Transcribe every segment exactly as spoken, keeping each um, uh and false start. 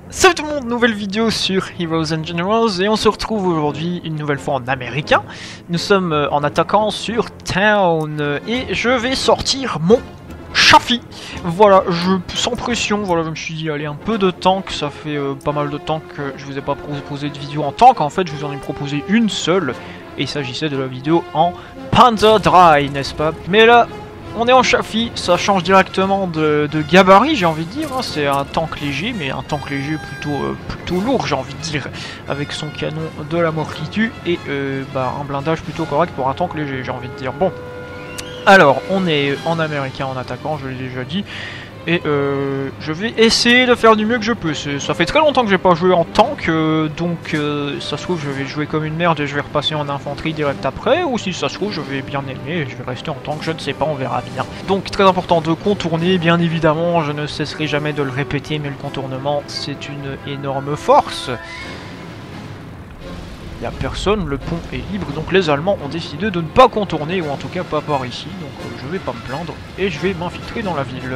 Salut tout le monde, nouvelle vidéo sur Heroes and Generals et on se retrouve aujourd'hui une nouvelle fois en américain. Nous sommes euh, en attaquant sur Town euh, et je vais sortir mon Chaffee. Voilà, je, sans pression, voilà, je me suis dit allez un peu de tank, ça fait euh, pas mal de temps que je vous ai pas proposé de vidéo en tank, en fait je vous en ai proposé une seule et il s'agissait de la vidéo en Panzer Dry, n'est-ce pas? Mais là, on est en Chaffee, ça change directement de, de gabarit, j'ai envie de dire. Hein. C'est un tank léger, mais un tank léger plutôt, euh, plutôt lourd, j'ai envie de dire, avec son canon de la mort qui tue et euh, bah, un blindage plutôt correct pour un tank léger, j'ai envie de dire. Bon, alors on est en américain en attaquant, je l'ai déjà dit, et euh, je vais essayer de faire du mieux que je peux. Ça fait très longtemps que j'ai pas joué en tank, euh, donc euh, ça se trouve je vais jouer comme une merde et je vais repasser en infanterie direct après, ou si ça se trouve je vais bien aimer et je vais rester en tank, je ne sais pas, on verra bien. Donc très important de contourner, bien évidemment, je ne cesserai jamais de le répéter, mais le contournement c'est une énorme force. Il n'y a personne, le pont est libre, donc les Allemands ont décidé de ne pas contourner, ou en tout cas pas par ici, donc euh, je vais pas me plaindre, et je vais m'infiltrer dans la ville.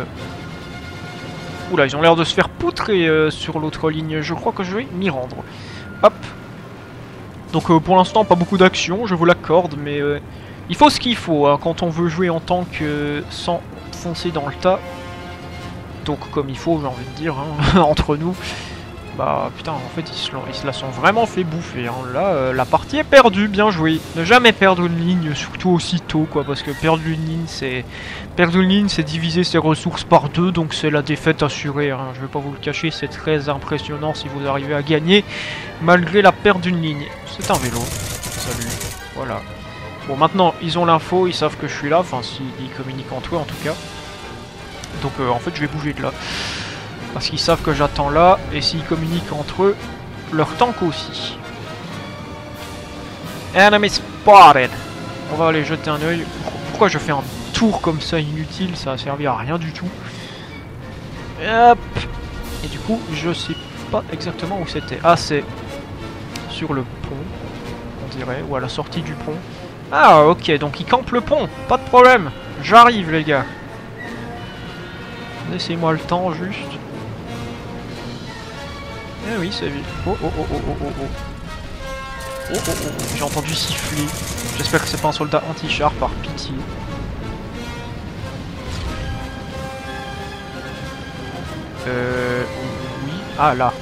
Oula, ils ont l'air de se faire poutrer euh, sur l'autre ligne, je crois que je vais m'y rendre. Hop. Donc euh, pour l'instant, pas beaucoup d'action, je vous l'accorde, mais euh, il faut ce qu'il faut hein, quand on veut jouer en tank euh, sans foncer dans le tas. Donc comme il faut, j'ai envie de dire, hein, entre nous. Bah putain, en fait, ils se, ils se la sont vraiment fait bouffer. Hein. Là, euh, la partie est perdue, bien joué. Ne jamais perdre une ligne, surtout aussitôt, quoi, parce que perdre une ligne, c'est perdre une ligne, c'est diviser ses ressources par deux, donc c'est la défaite assurée. Hein. Je vais pas vous le cacher, c'est très impressionnant si vous arrivez à gagner malgré la perte d'une ligne. C'est un vélo. Salut. Voilà. Bon, maintenant, ils ont l'info, ils savent que je suis là, enfin, s'ils communiquent entre eux, en tout cas. Donc, euh, en fait, je vais bouger de là. Parce qu'ils savent que j'attends là, et s'ils communiquent entre eux, leur tank aussi. Enemy spotted. On va aller jeter un oeil. Pourquoi je fais un tour comme ça inutile? Ça a servi à rien du tout. Hop. Et du coup, je sais pas exactement où c'était. Ah, c'est sur le pont, on dirait, ou à la sortie du pont. Ah, ok, donc ils campent le pont. Pas de problème. J'arrive, les gars. Laissez-moi le temps, juste. Eh oui, c'est vite. Oh oh oh oh oh oh oh. Oh oh oh oh. J'ai entendu siffler. J'espère que c'est pas un soldat anti-char, par pitié. Euh... Oui. Ah, là.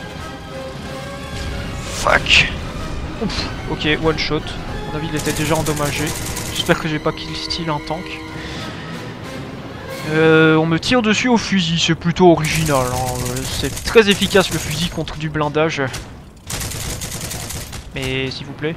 Fuck. Ouf. Ok, one shot. À mon avis, il était déjà endommagé. J'espère que j'ai pas kill steal un tank. Euh, on me tire dessus au fusil, c'est plutôt original, hein. C'est très efficace le fusil contre du blindage. Mais s'il vous plaît.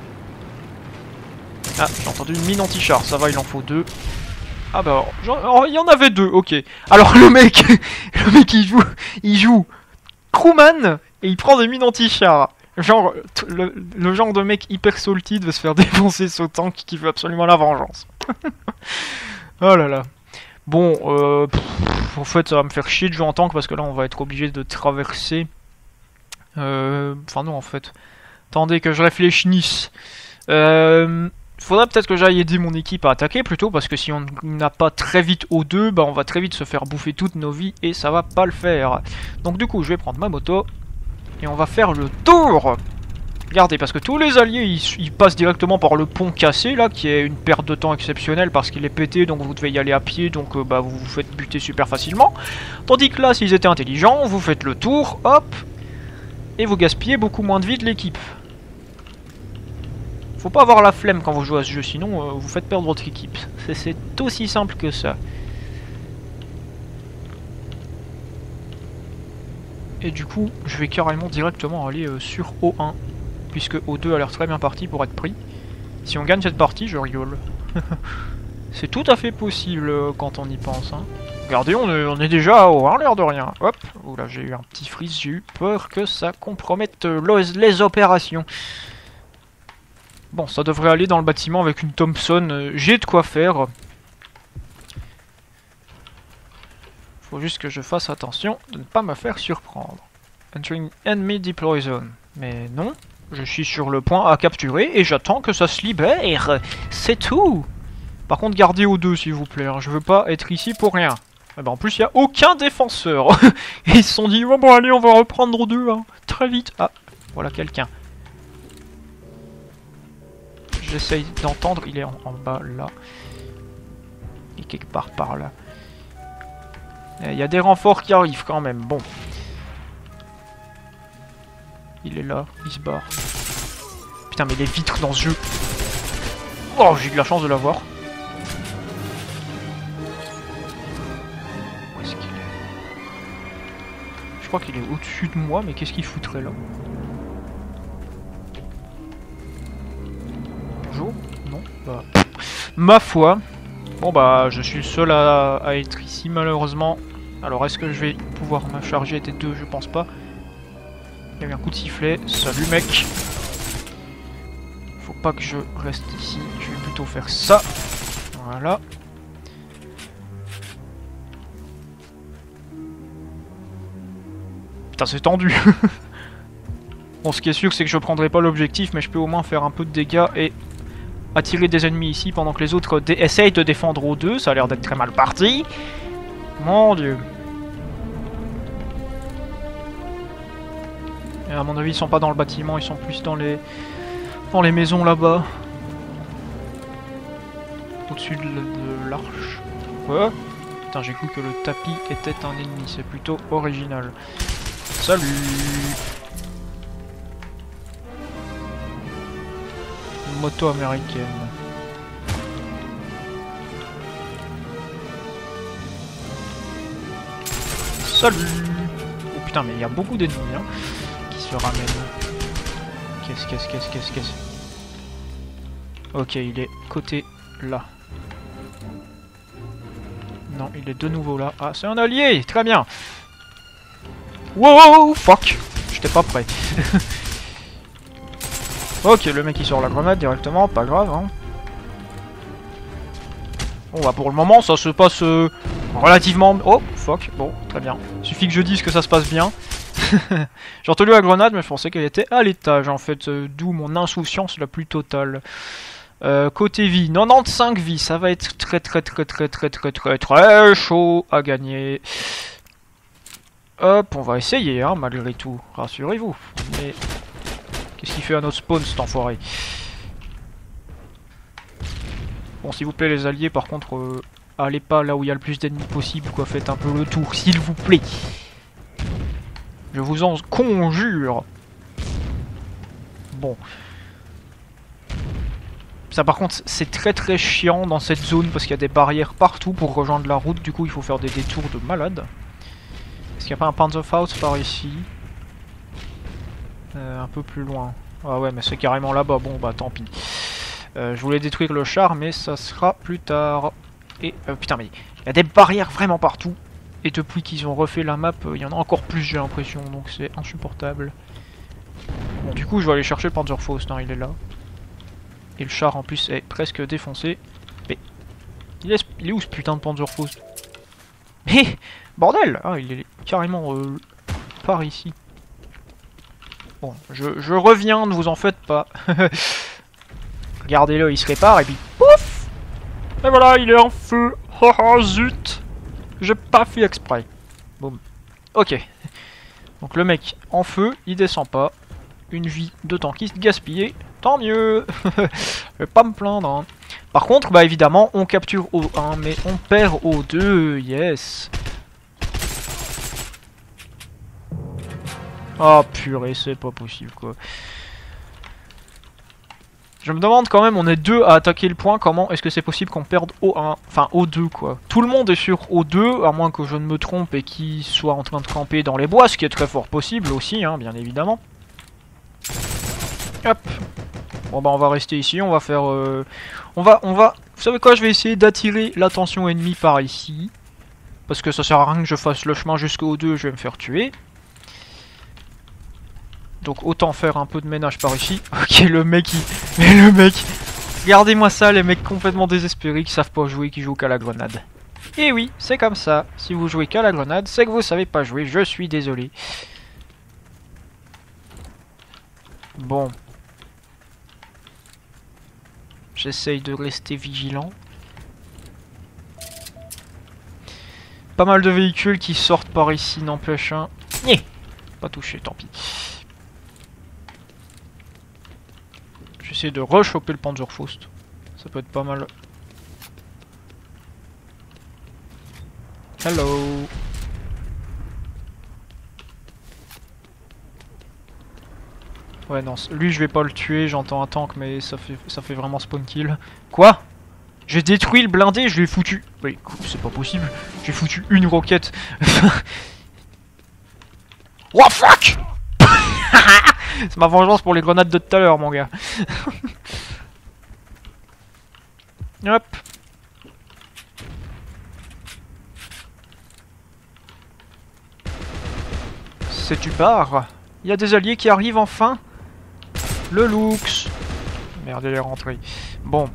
Ah, j'ai entendu une mine anti-char, ça va, il en faut deux. Ah bah, oh, il y en avait deux, ok. Alors le mec, le mec il joue, il joue crewman et il prend des mines anti-char. Genre, le, le genre de mec hyper salty de se faire défoncer ce tank qui veut absolument la vengeance. Oh là là. Bon, euh, pff, en fait, ça va me faire chier de jouer en tank parce que là, on va être obligé de traverser. Euh, enfin non, en fait. Attendez que je réfléchisse. Euh, faudrait peut-être que j'aille aider mon équipe à attaquer plutôt parce que si on n'a pas très vite O deux, bah on va très vite se faire bouffer toutes nos vies et ça va pas le faire. Donc du coup, je vais prendre ma moto et on va faire le tour. Regardez, parce que tous les alliés, ils, ils passent directement par le pont cassé, là, qui est une perte de temps exceptionnelle parce qu'il est pété, donc vous devez y aller à pied, donc euh, bah, vous vous faites buter super facilement. Tandis que là, s'ils étaient intelligents, vous faites le tour, hop, et vous gaspillez beaucoup moins de vie de l'équipe. Faut pas avoir la flemme quand vous jouez à ce jeu, sinon euh, vous faites perdre votre équipe. C'est aussi simple que ça. Et du coup, je vais carrément directement aller euh, sur O un. Puisque O deux a l'air très bien parti pour être pris. Si on gagne cette partie, je rigole. C'est tout à fait possible euh, quand on y pense. Hein. Regardez, on est, on est déjà à O un, l'air de rien. Hop, oula, j'ai eu un petit freeze, j'ai eu peur que ça compromette euh, les, les opérations. Bon, ça devrait aller dans le bâtiment avec une Thompson. Euh, j'ai de quoi faire. Faut juste que je fasse attention de ne pas me faire surprendre. Entering enemy deploy zone. Mais non. Je suis sur le point à capturer et j'attends que ça se libère. C'est tout. Par contre, gardez O deux s'il vous plaît. Hein. Je veux pas être ici pour rien. Et ben en plus, il n'y a aucun défenseur. Et ils se sont dit, oh, bon allez, on va reprendre deux, hein, très vite. Ah, voilà quelqu'un. J'essaye d'entendre, il est en, en bas là. Il est quelque part par là. Il y a des renforts qui arrivent quand même, bon. Il est là, il se barre. Putain mais les vitres dans ce jeu. Oh, j'ai eu de la chance de l'avoir. Où est-ce qu'il est? Je crois qu'il est au-dessus de moi, mais qu'est-ce qu'il foutrait là? Bonjour? Non? Bah... Ma foi. Bon bah, je suis le seul à, à être ici malheureusement. Alors est-ce que je vais pouvoir me charger des deux? Je pense pas. Il y a eu un coup de sifflet. Salut mec. Faut pas que je reste ici. Je vais plutôt faire ça. Voilà. Putain, c'est tendu. Bon, ce qui est sûr, c'est que je prendrai pas l'objectif, mais je peux au moins faire un peu de dégâts et attirer des ennemis ici pendant que les autres essayent de défendre aux deux. Ça a l'air d'être très mal parti. Mon dieu. Et à mon avis, ils sont pas dans le bâtiment, ils sont plus dans les dans les maisons là-bas. Au-dessus de, de l'arche. Quoi? Putain, j'ai cru que le tapis était un ennemi, c'est plutôt original. Salut! Une moto américaine. Salut! Oh putain, mais il y a beaucoup d'ennemis, hein, qui se ramènent. Qu'est-ce, qu'est-ce, qu'est-ce, qu'est-ce, qu'est-ce? Ok, il est côté là. Non, il est de nouveau là. Ah, c'est un allié! Très bien! Wow, fuck! J'étais pas prêt. Ok, le mec il sort la grenade directement, pas grave, hein. Bon bah pour le moment ça se passe euh, relativement... Oh, fuck, bon, très bien. Suffit que je dise que ça se passe bien. J'ai entendu la grenade mais je pensais qu'elle était à l'étage en fait, euh, d'où mon insouciance la plus totale. Euh, côté vie, quatre-vingt-quinze vies, ça va être très très très très très très très très chaud à gagner. Hop, on va essayer, hein, malgré tout, rassurez-vous. Mais qu'est-ce qu'il fait à notre spawn, cet enfoiré? Bon, s'il vous plaît, les alliés, par contre, euh, allez pas là où il y a le plus d'ennemis possible, quoi. Faites un peu le tour, s'il vous plaît. Je vous en conjure. Bon. Ça, par contre, c'est très très chiant dans cette zone, parce qu'il y a des barrières partout pour rejoindre la route. Du coup, il faut faire des détours de malade. Est-ce qu'il n'y a pas un Panzerfaust par ici? Euh, un peu plus loin. Ah ouais, mais c'est carrément là-bas. Bon, bah tant pis. Euh, je voulais détruire le char, mais ça sera plus tard. Et euh, putain, mais il y a des barrières vraiment partout. Et depuis qu'ils ont refait la map, il y en a encore plus, j'ai l'impression. Donc c'est insupportable. Bon, du coup, je vais aller chercher le Panzerfaust. Hein, il est là. Et le char en plus est presque défoncé. Mais il est, il est où ce putain de Panzerfaust? Mais bordel, ah, il est carrément euh, par ici. Bon, je, je reviens, ne vous en faites pas. Regardez-le, il se répare et puis pouf! Et voilà, il est en feu. Oh, oh zut! J'ai pas fait exprès. Boum. Ok. Donc le mec en feu, il descend pas. Une vie de tankiste gaspillée. Tant mieux. Je vais pas me plaindre. Hein. Par contre, bah évidemment, on capture O un, mais on perd O deux. Yes. Ah purée, c'est pas possible quoi. Je me demande quand même, on est deux à attaquer le point, comment est-ce que c'est possible qu'on perde O un, enfin O deux quoi. Tout le monde est sur O deux, à moins que je ne me trompe et qu'il soit en train de camper dans les bois, ce qui est très fort possible aussi, hein, bien évidemment. Hop. Bon bah on va rester ici, on va faire... Euh... On va, on va... Vous savez quoi, je vais essayer d'attirer l'attention ennemie par ici. Parce que ça sert à rien que je fasse le chemin jusqu'au O deux, je vais me faire tuer. Donc autant faire un peu de ménage par ici. Ok, le mec il... Mais le mec... Regardez-moi ça, les mecs complètement désespérés qui savent pas jouer, qui jouent qu'à la grenade. Et oui, c'est comme ça. Si vous jouez qu'à la grenade, c'est que vous savez pas jouer, je suis désolé. Bon. J'essaye de rester vigilant. pas mal de véhicules qui sortent par ici, n'empêche. Hein. Nyeh, pas touché, tant pis. J'essaie de rechoper le Panzerfaust. Ça peut être pas mal. Hello. Ouais non, lui je vais pas le tuer, j'entends un tank mais ça fait ça fait vraiment spawn kill. Quoi? J'ai détruit le blindé, je l'ai foutu. Oui, c'est pas possible. J'ai foutu une roquette. What fuck? C'est ma vengeance pour les grenades de tout à l'heure, mon gars. Hop. C'est tu pars. Il y a des alliés qui arrivent enfin. Le Lux. Merde, il est rentré. Bon.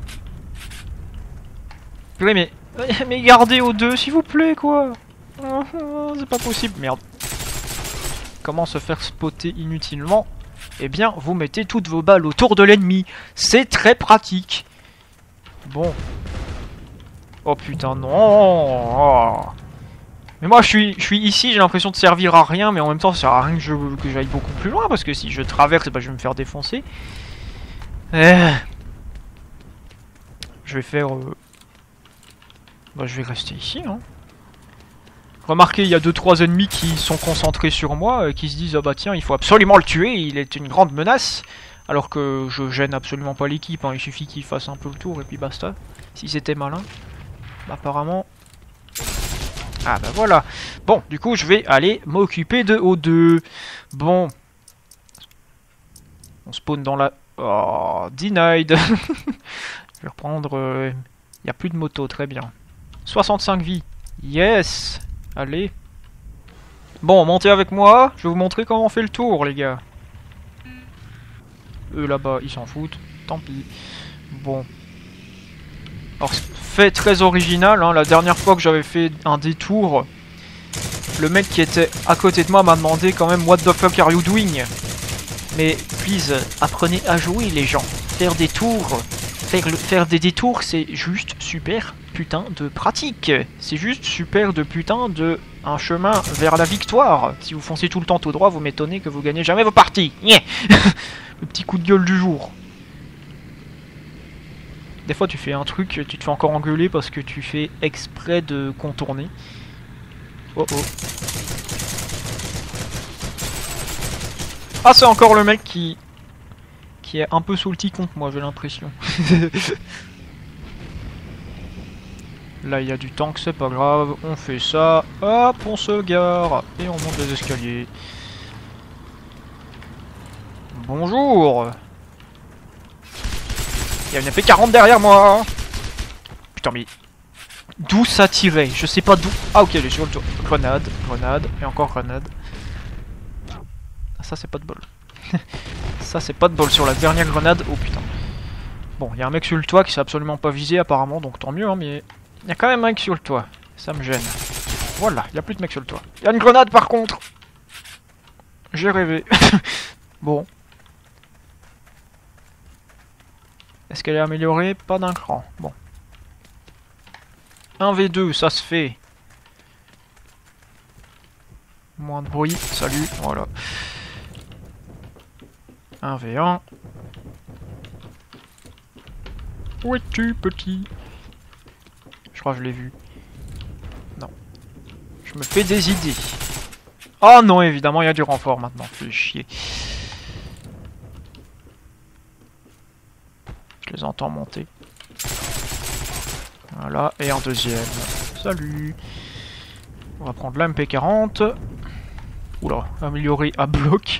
Oui, mais... Mais gardez aux deux, s'il vous plaît, quoi. C'est pas possible. Merde. Comment se faire spotter inutilement? Eh bien, vous mettez toutes vos balles autour de l'ennemi. C'est très pratique. Bon. Oh putain, non. Oh. Mais moi, je suis, je suis ici, j'ai l'impression de servir à rien, mais en même temps, ça sert à rien que je- que j'aille beaucoup plus loin, parce que si je traverse, bah, je vais me faire défoncer. Euh... Je vais faire... Euh... Bah, je vais rester ici, hein. Remarquez, il y a deux trois ennemis qui sont concentrés sur moi, euh, qui se disent « Ah bah tiens, il faut absolument le tuer, il est une grande menace !» Alors que je gêne absolument pas l'équipe, hein. Il suffit qu'il fasse un peu le tour et puis basta. Si c'était malin. Bah, apparemment... Ah bah voilà. Bon, du coup, je vais aller m'occuper de O deux. Bon. On spawn dans la... Oh, denied. Je vais reprendre... Il euh... n'y a plus de moto, très bien. soixante-cinq vies. Yes. Allez. Bon, montez avec moi. Je vais vous montrer comment on fait le tour, les gars. Eux, là-bas, ils s'en foutent. Tant pis. Bon. Alors, fait très original, hein. La dernière fois que j'avais fait un détour, le mec qui était à côté de moi m'a demandé quand même « What the fuck are you doing ?» Mais, please, apprenez à jouer, les gens. Faire des tours, faire, le, faire des détours, c'est juste super putain de pratique. C'est juste super de putain de un chemin vers la victoire. Si vous foncez tout le temps tout droit, vous m'étonnez que vous gagnez jamais vos parties. Yeah. Le petit coup de gueule du jour. Des fois tu fais un truc, tu te fais encore engueuler parce que tu fais exprès de contourner. Oh oh. Ah, c'est encore le mec qui... qui est un peu salty contre moi, j'ai l'impression. Là il y a du tank, c'est pas grave, on fait ça, hop, on se gare, et on monte les escaliers. Bonjour. Il y a une épée quarante derrière moi. Putain mais... D'où ça tirait? Je sais pas d'où... Ah ok, j'ai sur le tour. Grenade, grenade, et encore grenade. Ah, ça c'est pas de bol. Ça c'est pas de bol sur la dernière grenade. Oh putain. Bon, il y a un mec sur le toit qui s'est absolument pas visé apparemment, donc tant mieux, hein, mais... Il y a quand même un mec sur le toit. Ça me gêne. Voilà, il n'y a plus de mec sur le toit. Il y a une grenade par contre. J'ai rêvé. Bon. Est-ce qu'elle est améliorée? Pas d'un cran. Bon. un v deux, ça se fait. Moins de bruit. Salut. Voilà. un v un. Où es-tu, petit? Je crois que je l'ai vu. Non. Je me fais des idées. Oh non, évidemment, il y a du renfort maintenant. Fais chier. Je les entends monter. Voilà, et un deuxième. Salut. On va prendre l'M P quarante. Oula, amélioré à bloc.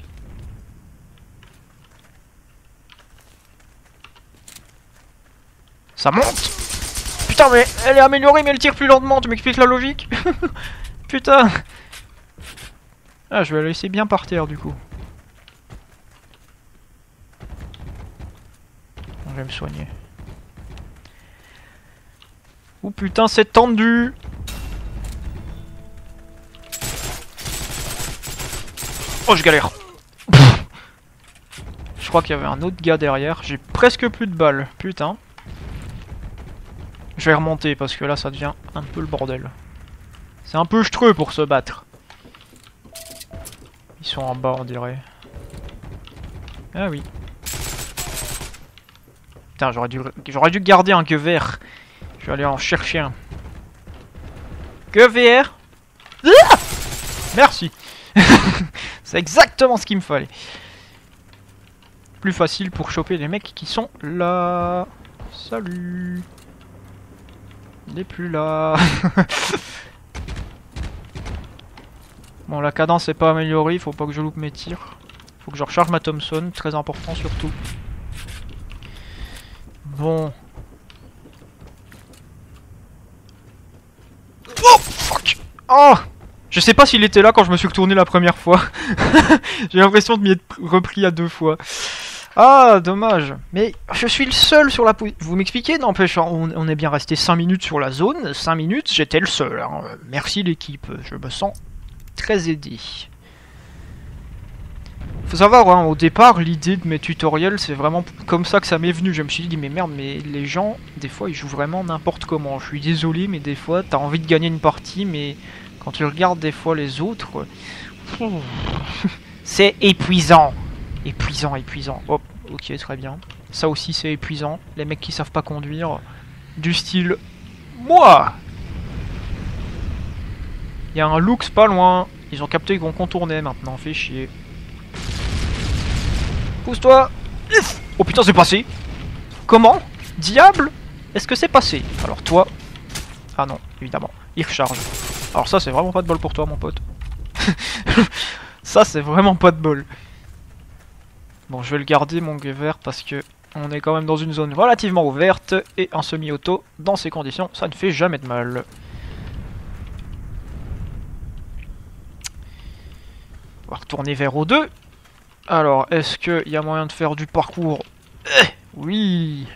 Ça monte. Putain, mais elle est améliorée, mais elle tire plus lentement. Tu m'expliques la logique? Putain. Ah, je vais la laisser bien par terre, du coup. Je vais me soigner. Oh putain, c'est tendu. Oh, je galère. Je crois qu'il y avait un autre gars derrière. J'ai presque plus de balles. Putain. Je vais remonter parce que là, ça devient un peu le bordel. C'est un peu jetreux pour se battre. Ils sont en bas, on dirait. Ah oui. Putain, j'aurais dû, j'aurais dû garder un Gewehr. Je vais aller en chercher un. Gewehr. Ah, merci. C'est exactement ce qu'il me fallait. Plus facile pour choper les mecs qui sont là. Salut. Il n'est plus là. Bon, la cadence n'est pas améliorée, faut pas que je loupe mes tirs. Faut que je recharge ma Thompson, très important surtout. Bon. Oh fuck. Oh, je sais pas s'il était là quand je me suis retourné la première fois. J'ai l'impression de m'y être repris à deux fois. Ah, dommage. Mais je suis le seul sur la position. Vous m'expliquez? N'empêche, on, on est bien resté cinq minutes sur la zone. cinq minutes, j'étais le seul. Hein. Merci l'équipe, je me sens très aidé. Faut savoir, hein, au départ, l'idée de mes tutoriels, c'est vraiment comme ça que ça m'est venu. Je me suis dit, mais merde, mais les gens, des fois, ils jouent vraiment n'importe comment. Je suis désolé, mais des fois, t'as envie de gagner une partie, mais quand tu regardes des fois les autres, c'est épuisant. Épuisant, épuisant. Hop, ok, très bien. Ça aussi, c'est épuisant. Les mecs qui savent pas conduire. Du style... Moi. Il y a un Lux pas loin. Ils ont capté qu'on contournait maintenant. Fait chier. Pousse-toi. Oh putain, c'est passé. Comment? Diable? Est-ce que c'est passé? Alors toi... Ah non, évidemment. Il recharge. Alors ça, c'est vraiment pas de bol pour toi, mon pote. Ça, c'est vraiment pas de bol. Bon, je vais le garder, mon Gewehr, parce que on est quand même dans une zone relativement ouverte, et un semi-auto, dans ces conditions, ça ne fait jamais de mal. On va retourner vers O deux. Alors, est-ce qu'il y a moyen de faire du parcours? eh, Oui.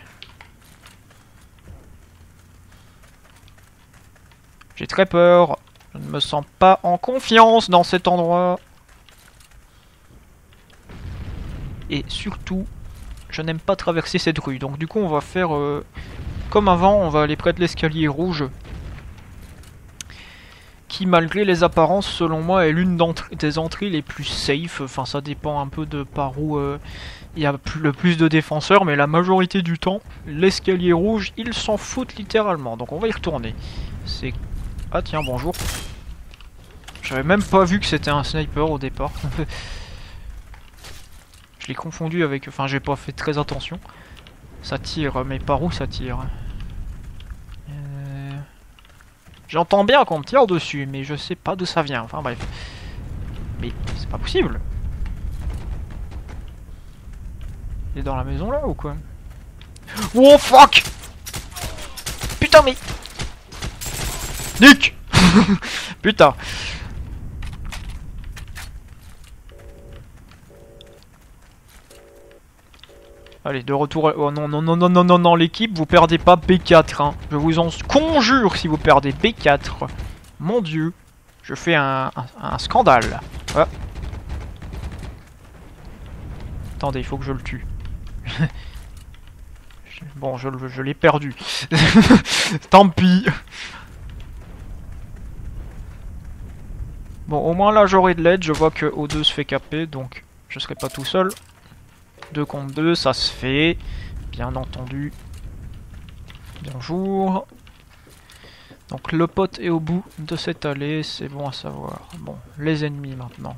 J'ai très peur. Je ne me sens pas en confiance dans cet endroit. Et surtout, je n'aime pas traverser cette rue. Donc du coup, on va faire euh, comme avant. On va aller près de l'escalier rouge. Qui, malgré les apparences, selon moi, est l'une des entrées les plus safe. Enfin, ça dépend un peu de par où euh, il y a le plus de défenseurs. Mais la majorité du temps, l'escalier rouge, ils s'en foutent littéralement. Donc on va y retourner. C'est... Ah tiens, bonjour. J'avais même pas vu que c'était un sniper au départ. Je l'ai confondu avec... Enfin, j'ai pas fait très attention. Ça tire, mais par où ça tire? euh... J'entends bien qu'on me tire dessus, mais je sais pas d'où ça vient. Enfin, bref. Mais c'est pas possible. Il est dans la maison, là, ou quoi? Oh, fuck! Putain, mais... Nick. Putain. Allez, de retour... Oh non, non, non, non, non, non, non, l'équipe, vous perdez pas B quatre, hein. Je vous en conjure si vous perdez B quatre. Mon dieu. Je fais un, un, un scandale. Ah. Attendez, il faut que je le tue. Bon, je, je l'ai perdu. Tant pis. Bon, au moins là, j'aurai de l'aide. Je vois que O deux se fait caper, donc je serai pas tout seul. deux contre deux, ça se fait. Bien entendu. Bonjour. Donc le pote est au bout de cette allée, c'est bon à savoir. Bon, les ennemis maintenant.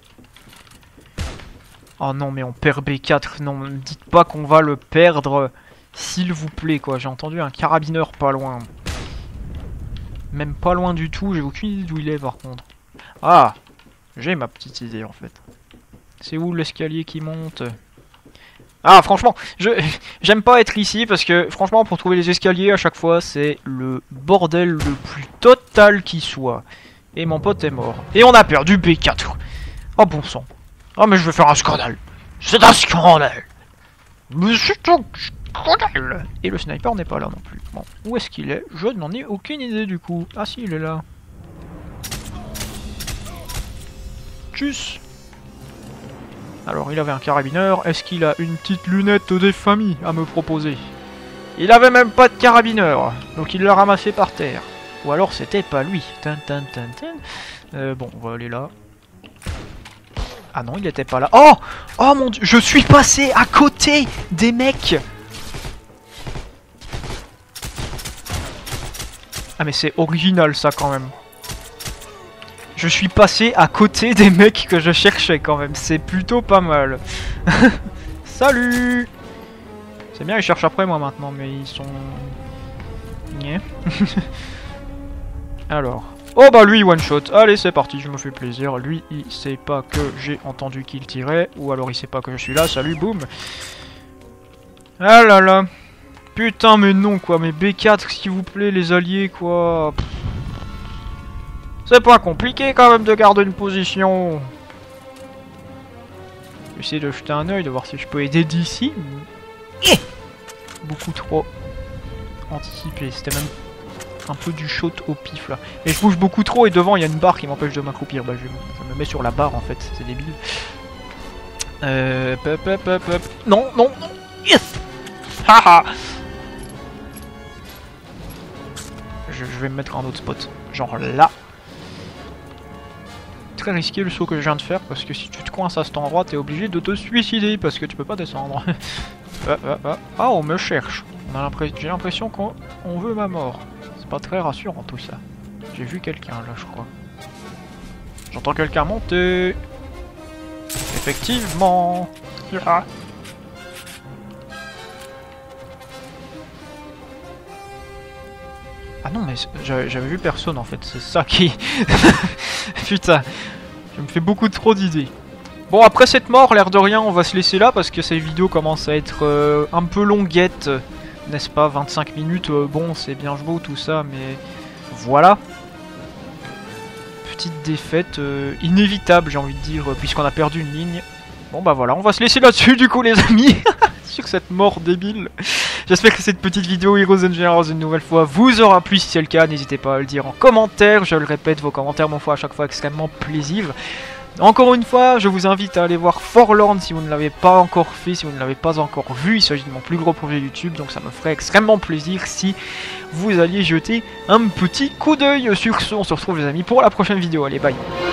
Oh non, mais on perd B quatre. Non, ne me dites pas qu'on va le perdre. S'il vous plaît, quoi. J'ai entendu un carabineur pas loin. Même pas loin du tout. J'ai aucune idée d'où il est, par contre. Ah, j'ai ma petite idée, en fait. C'est où l'escalier qui monte? Ah, franchement, je j'aime pas être ici parce que, franchement, pour trouver les escaliers, à chaque fois, c'est le bordel le plus total qui soit. Et mon pote est mort. Et on a perdu B quatre. Oh, bon sang. Oh, mais je vais faire un scandale. C'est un scandale. Mais c'est un scandale. Et le sniper n'est pas là non plus. Bon, où est-ce qu'il est? Je n'en ai aucune idée, du coup. Ah, si, il est là. Tchuss. Alors, il avait un carabineur. Est-ce qu'il a une petite lunette des familles à me proposer? Il avait même pas de carabineur. Donc il l'a ramassé par terre. Ou alors c'était pas lui. Tin, tin, tin, tin. Euh, bon, on va aller là. Ah non, il était pas là. Oh! Oh mon dieu, je suis passé à côté des mecs! Ah mais c'est original ça quand même. Je suis passé à côté des mecs que je cherchais quand même. C'est plutôt pas mal. Salut! C'est bien, ils cherchent après moi maintenant, mais ils sont... Yeah. Alors... Oh bah lui one shot, allez c'est parti, je me fais plaisir. Lui il sait pas que j'ai entendu qu'il tirait, ou alors il sait pas que je suis là, salut boum. Ah là là. Putain mais non quoi, mais B quatre s'il vous plaît les alliés quoi. C'est pas compliqué quand même de garder une position. J'essaie de jeter un oeil, de voir si je peux aider d'ici. Beaucoup trop anticipé, c'était même un peu du shot au pif là. Et je bouge beaucoup trop et devant il y a une barre qui m'empêche de m'accroupir. Bah je, je me mets sur la barre en fait, c'est débile. Euh... Pop, pop, pop, pop. Non, non, non. Yes. Haha. je, je vais me mettre un autre spot. Genre là. Très risqué le saut que je viens de faire parce que si tu te coinces à cet endroit t'es obligé de te suicider parce que tu peux pas descendre. ah, ah, ah. ah on me cherche. J'ai l'impression qu'on on veut ma mort. Pas très rassurant tout ça. J'ai vu quelqu'un là je crois. J'entends quelqu'un monter. Effectivement. Ah, ah non mais j'avais vu personne en fait. C'est ça qui... Putain. Je me fais beaucoup trop d'idées. Bon après cette mort, l'air de rien on va se laisser là parce que ces vidéos commencent à être euh, un peu longuettes. N'est-ce pas, vingt-cinq minutes, euh, bon c'est bien beau tout ça, mais voilà. Petite défaite euh, inévitable j'ai envie de dire, puisqu'on a perdu une ligne. Bon bah voilà, on va se laisser là-dessus du coup les amis, sur cette mort débile. J'espère que cette petite vidéo Heroes and Generals une nouvelle fois vous aura plu, si c'est le cas n'hésitez pas à le dire en commentaire. Je le répète, vos commentaires m'en font à chaque fois extrêmement plaisir. Encore une fois, je vous invite à aller voir Forlorn si vous ne l'avez pas encore fait, si vous ne l'avez pas encore vu. Il s'agit de mon plus gros projet YouTube, donc ça me ferait extrêmement plaisir si vous alliez jeter un petit coup d'œil sur ce. On se retrouve les amis pour la prochaine vidéo. Allez, bye!